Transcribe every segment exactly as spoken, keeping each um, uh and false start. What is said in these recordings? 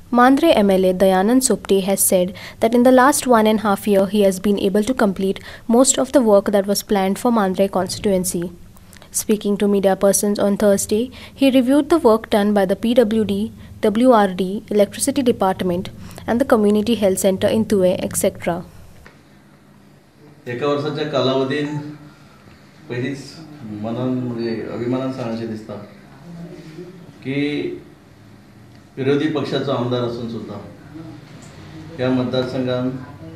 Mandrem M L A Dayanand Sopte has said that in the last one and a half year he has been able to complete most of the work that was planned for Mandrem Constituency. Speaking to media persons on Thursday, he reviewed the work done by the P W D, W R D, Electricity Department and the Community Health Center in Tuem, et cetera. एका वर्षाच्या कालावधीत पहिलीच मनान म्हणजे अभिमानान सांगायचे दिसता की विरोधी पक्षाचा आमदार असून सुद्धा या मतदारसंघात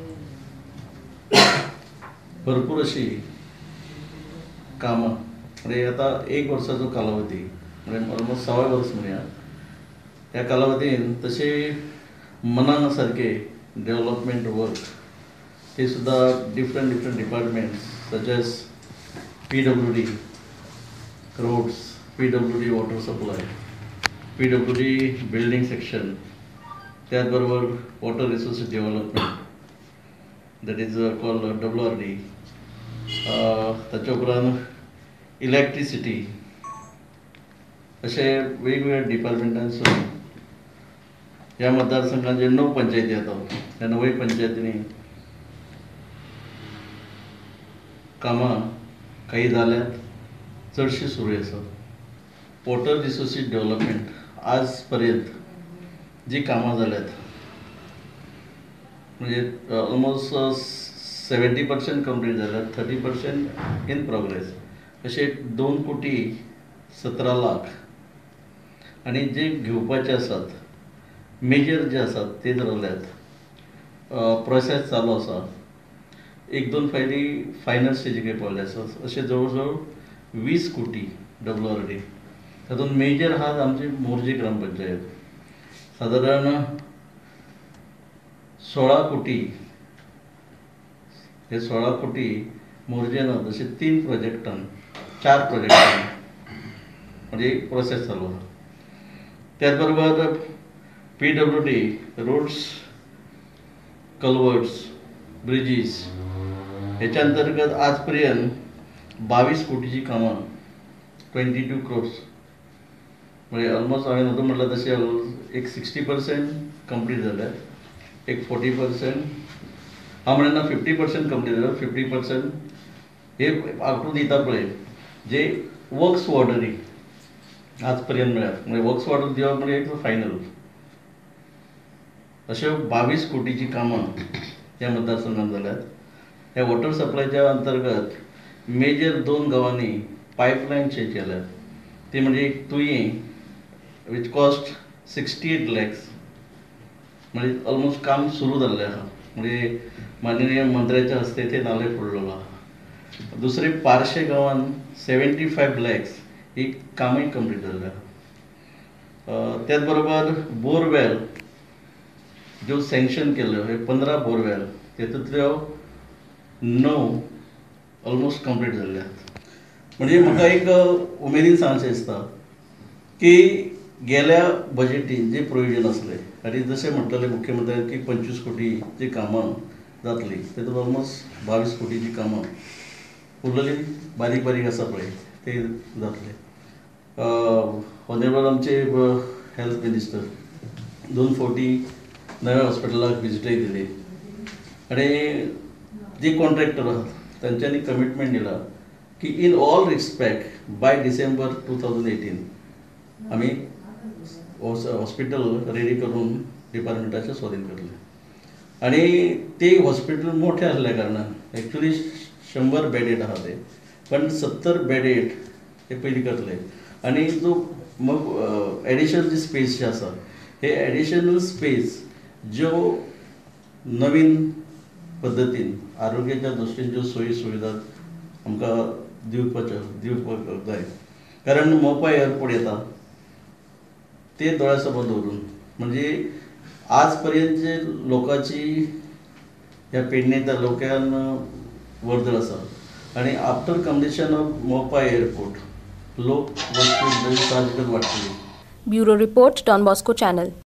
भरपूर अशी कामं म्हणजे आता एक वर्षाचा कालावधी म्हणजे ऑलमोस्ट सहा वर्ष म्हणूया या कालावधीत तसे मनासारखे डेव्हलपमेंट वर्क ते सुद्धा different different departments such as P W D roads, P W D water supply, P W D building section, त्याचबरोबर water resources development that is called W R D, ताच्या उपरांत इलेक्ट्रिसिटी असे वेगवेगळ्या डिपार्टमेंटांसून ह्या मतदारसंघात जे णव पंचायती येतात त्या नवय पंचायतींनी कामां काही जाल्यात, चडशी सुरू आसात. वॉटर रिसोर्सीस डेव्हलपमेंट आज पर्यंत जी कामां जाल्यात म्हणजे ऑलमोस्ट सेवन्टी पर्सेंट कंप्लीट जाल्यात, थर्टी पर्सेंट इन प्रोग्रेस असे दोन कोटी सतरा लाख आणि जे घेवपाचे आसात मेजर जे आसात ते जाल्यात, प्रोसेस चालू आसा. एक दोन फायली फायनल स्टेजीक पावले आसात. असे जवळजवळ वीस कोटी डब्ल्यू आर डी तातूंत मेजर आहात आमची मोर्जे ग्रामपंचायत साधारण सोळा कोटी हे सोळा कोटी मोर्जेन असे तीन प्रोजेक्टान चार प्रोजेक्टान म्हणजे प्रोसेस चालू आसा. त्याचबरोबर P W D roads, culverts, bridges ह्याच्या अंतर्गत आजपर्यंत बावीस कोटीची कामां ट्वेंटी टू क्रोर्स म्हणजे ऑलमोस्ट हांवें नव्हतं म्हटलं तसे एक सिक्स्टी पर्सेंट कंप्लीट जाल्यात, एक फोर्टी पर्सेंट हांव म्हणना फिफ्टी पर्सेंट कंप्लीट जाल्यात, फिफ्टी पर्सेंट हे आंकडो दिता पळय जे वर्क्स ऑर्डरी आज पर्यंत मेळ्ळ्यात म्हणजे वर्क्स ऑर्डर दिवप म्हणजे एक फायनल अशे बावीस कोटीची कामां ह्या मतदारसंघात जाल्यात. ह्या वॉटर सप्लायच्या अंतर्गत मेजर दोन गावांनी पायपलायन चेंज केल्यात ते म्हणजे तुयें वीच कॉस्ट सिक्स्टी एट लॅक्स म्हणजे ऑलमोस्ट काम सुरू जाल्लें आहा म्हणजे माननीय मंत्र्याच्या हस्ते ते नाले फोडलेलो आहा. दुसरे पारशे गांवांत सेवन्टी फायव लॅक्स ही कामय कंप्लीट जाल्लें आहा. त्याच बरोबर बोरवेल ज्यो सँक्शन केल्ल्यो हे पंदरा बोरवेल तेतूंतल्यो णव ऑलमोस्ट कंप्लीट जाल्ले आहात. म्हणजे म्हाका एक उमेदीन सांगचें दिसता की गेल्या बजेटीन जे प्रोविजन आसले आनी जशें म्हटलेलें मुख्यमंत्र्यान की पंचवीस कोटी जी कामां जातली तेतूंत ऑलमोस्ट बावीस कोटीची कामां उरलेली बारीक बारीक आसा पळय ते जातले. ऑनरेबल आमचे हेल्थ मिनिस्टर दोन फावटी नव्या हॉस्पिटलाक विजिटय दिली आणि जे कॉन्ट्रॅक्टर आहात तांच्यांनी कमिटमेंट दिला की in all respect by December two thousand eighteen आम्ही हॉस्पिटल रेडी करून डिपार्टमेंटाचे स्वाधीन करले आणि ते हॉस्पिटल मोठे असल्या कारणान ॲक्च्युली शंभर बेडेड आहात ते पण सत्तर बेडेड हे पयलीं करतले आणि जो मग ॲडिशनल जी स्पेस जी आसा हे ॲडिशनल स्पेस ज्यो नवीन पद्दतीन आरोग्याच्या दृश्टीन ज्यो सोयी सुविधा आमकां दिवपाच्यो दिवपाक जाय कारण मोपा एअरपोर्ट येता ते दोळ्या सकयल दवरून म्हणजे आज पर्यंत जे लोकांची ह्या पेडणे तालुक्यान वर्दळ आसा आणि after completion of Mopa airport लोक वस्ती साहजिकच वाडटली. Bureau report, Don Bosco channel.